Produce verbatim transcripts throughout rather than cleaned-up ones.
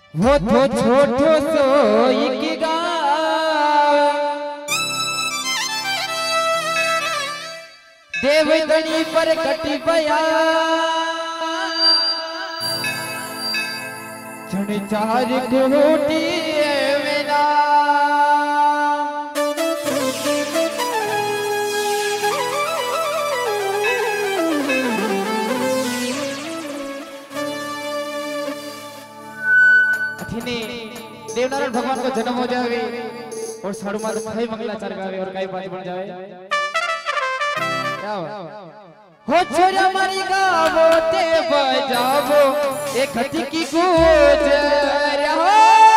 वो तो छोटो सो एक गाँव देवदनी पर कटी पया जन चार कोटी मेरा देवनारायण भगवान को जन्म हो जावे और साड़ू मात भाई मंगलाचार गावे और काई बात बन जावे क्या हो छोरा मारी गावो ते बजावो एक हथी की गूंज रहो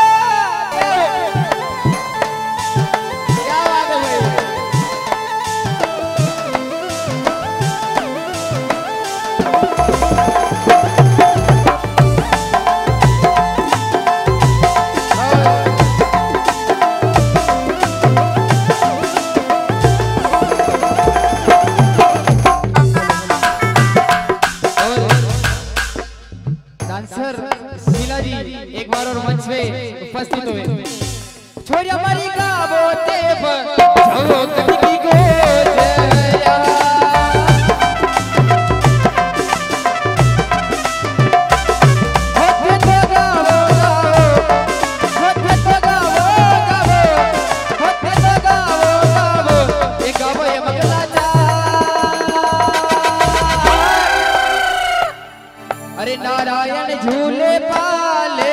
क्या बात है भाई एक बार और मंच पे उपस्थित हुए छोरी हमारी गावो ते बजावो कटी की गूंज अरे नारायण झूले पाले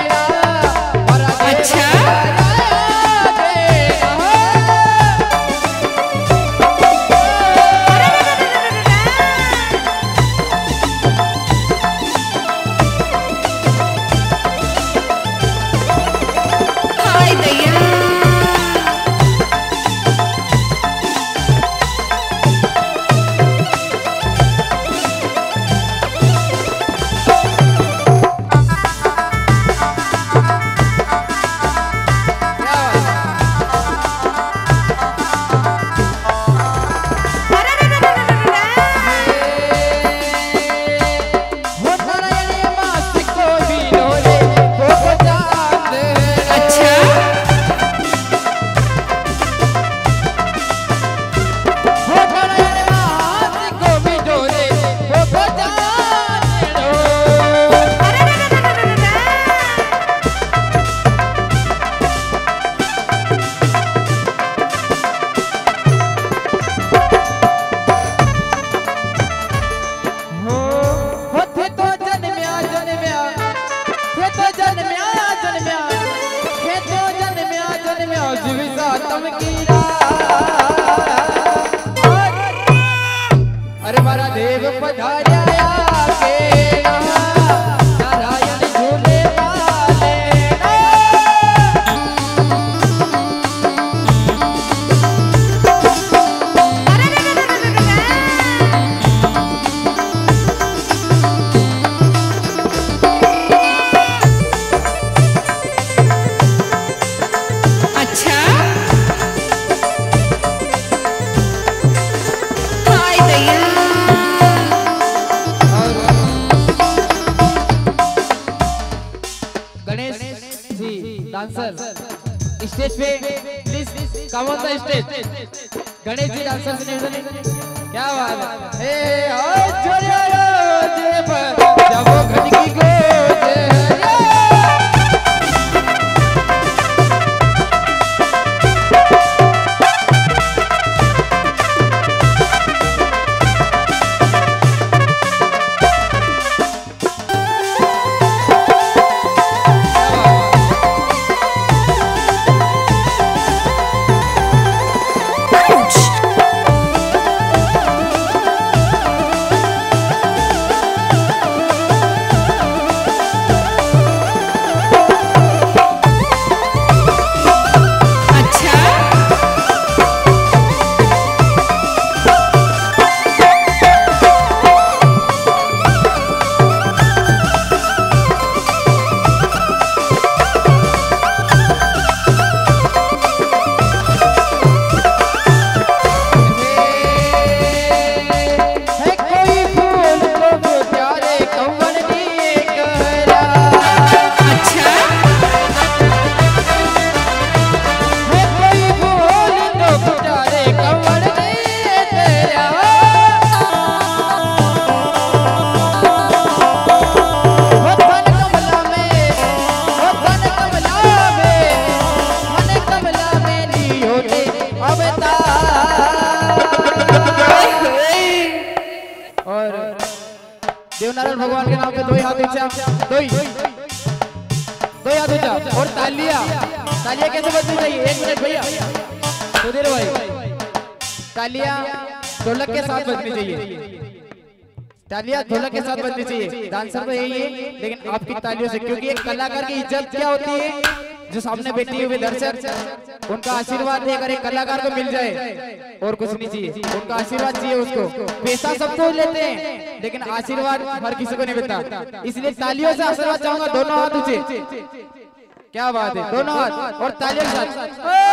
अच्छा अरे मारा देव पधारिया के नारायण झूले पाले अच्छा डांसर स्टेज पे please come on the stage Ganesh ji dancer से निवेदन क्या बात है ए ओ जोरे जब जब घट की गोज भगवान के नाम पे दो ही हाथ ऊंचा, दो ही दो ही हाथ ऊंचा और तालियां। तालियां कैसे बजनी चाहिए? एक मिनट भैया सुधीर भाई, तालियां ढोलक के साथ बजनी चाहिए, तालियां ढोलक के साथ बजनी चाहिए। डांसर तो यही है, लेकिन आपकी तालियों से, क्योंकि एक कलाकार की इज्जत क्या होती है, जो सामने बैठी हुई दर्शक उनका आशीर्वाद है। अगर एक कलाकार को मिल जाए और कुछ नहीं चाहिए, उनका आशीर्वाद चाहिए उसको। पैसा सब तो लेते हैं, लेकिन आशीर्वाद हर किसी को नहीं मिलता, इसलिए तालियों से आशीर्वाद चाहूंगा। दोनों हाथ ऊंचे, क्या बात है, दोनों हाथ और तालियों के साथ।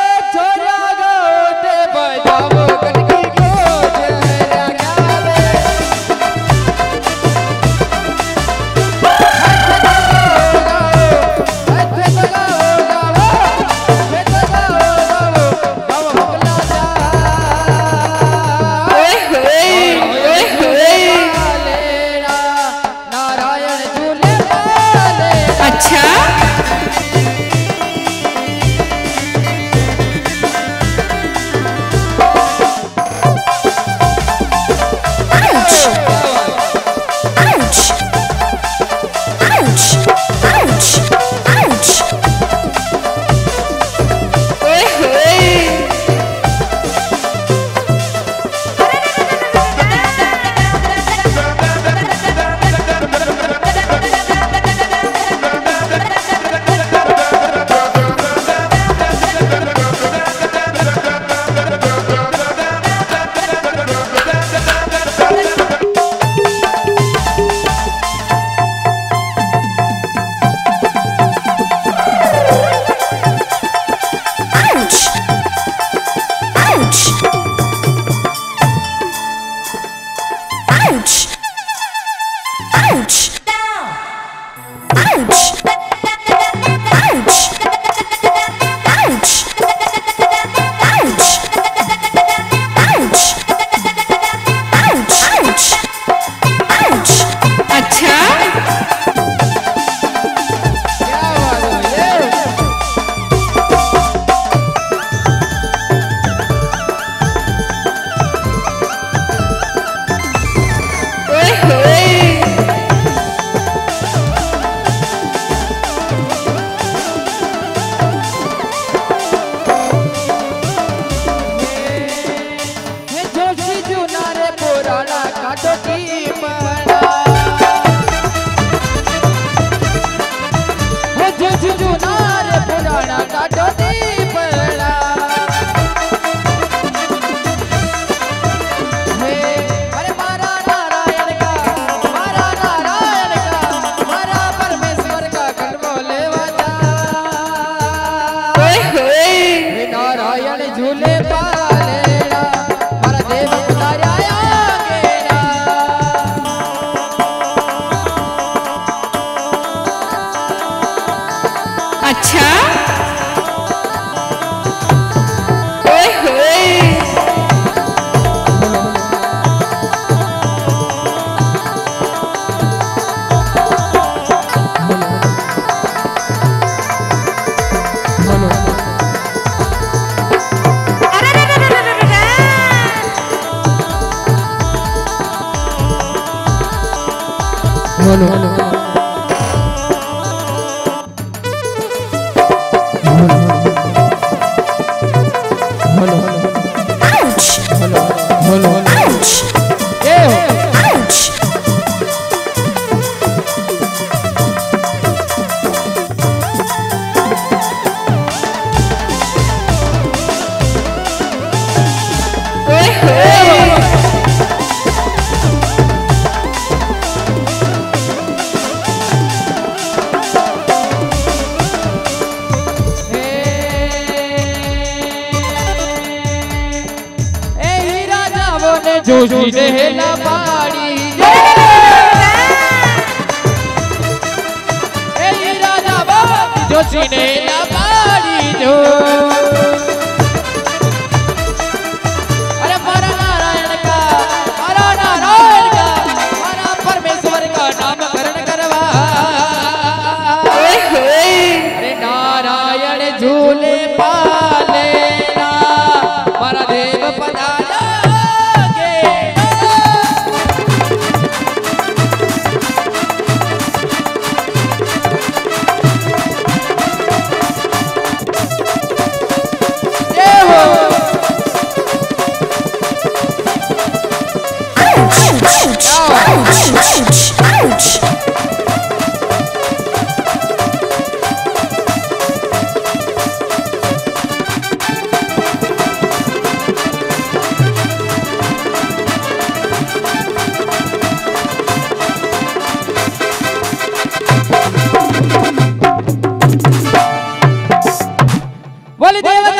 जोशी देहला पाड़ी ए राजा बाबा जोशी देहला पाड़ी जो अरे मारा नारायण का मारा नारायण का मारा परमेश्वर का नामकरण करवा अरे नारायण झूले पाले ना मारा देव पधारा बलदेव